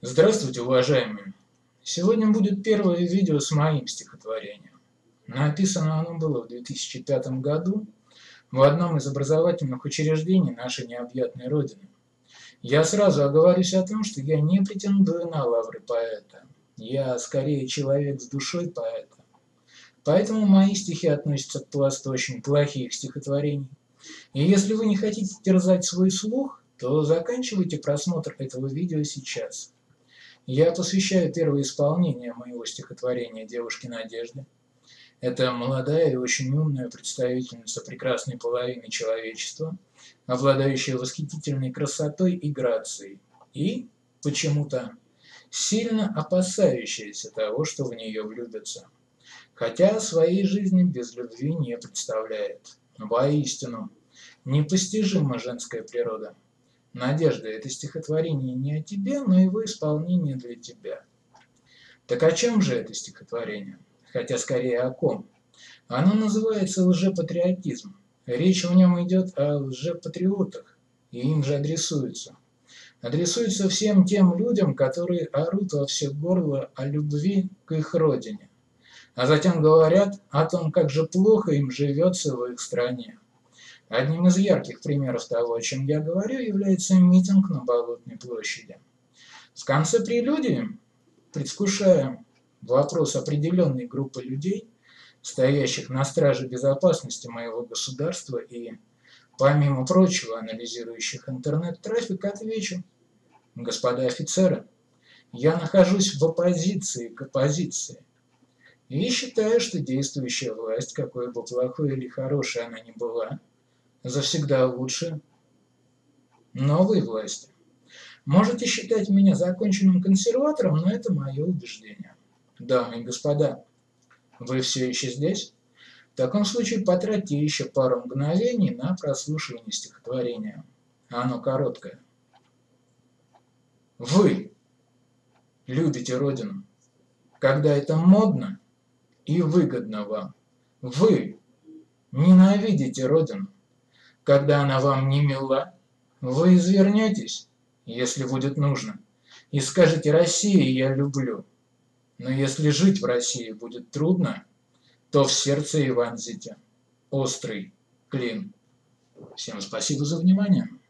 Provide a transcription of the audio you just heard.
Здравствуйте, уважаемые! Сегодня будет первое видео с моим стихотворением. Написано оно было в 2005 году в одном из образовательных учреждений нашей необъятной Родины. Я сразу оговорюсь о том, что я не претендую на лавры поэта. Я скорее человек с душой поэта. Поэтому мои стихи относятся к пласту очень плохих стихотворений. И если вы не хотите терзать свой слух, то заканчивайте просмотр этого видео сейчас. Я посвящаю первое исполнение моего стихотворения «Девушке Надежде». Это молодая и очень умная представительница прекрасной половины человечества, обладающая восхитительной красотой и грацией, и, почему-то, сильно опасающаяся того, что в нее влюбятся, хотя своей жизни без любви не представляет. Воистину, непостижима женская природа. Надежда – это стихотворение не о тебе, но его исполнение для тебя. Так о чем же это стихотворение? Хотя скорее о ком. Оно называется «Лжепатриотизм». Речь в нем идет о лжепатриотах, и им же адресуется. Адресуется всем тем людям, которые орут во все горло о любви к их родине, а затем говорят о том, как же плохо им живется в их стране. Одним из ярких примеров того, о чем я говорю, является митинг на Болотной площади. В конце прелюдии, предвкушая вопрос определенной группы людей, стоящих на страже безопасности моего государства и, помимо прочего, анализирующих интернет-трафик, отвечу: господа офицеры, я нахожусь в оппозиции к оппозиции и считаю, что действующая власть, какой бы плохой или хорошей она ни была, завсегда лучше новой власти. Можете считать меня законченным консерватором, но это мое убеждение. Дамы и господа, вы все еще здесь? В таком случае потратьте еще пару мгновений на прослушивание стихотворения. Оно короткое. Вы любите Родину, когда это модно и выгодно вам. Вы ненавидите Родину, когда она вам не мила. Вы извернетесь, если будет нужно, и скажете: «Россия, я люблю». Но если жить в России будет трудно, то в сердце и вонзите острый клин. Всем спасибо за внимание.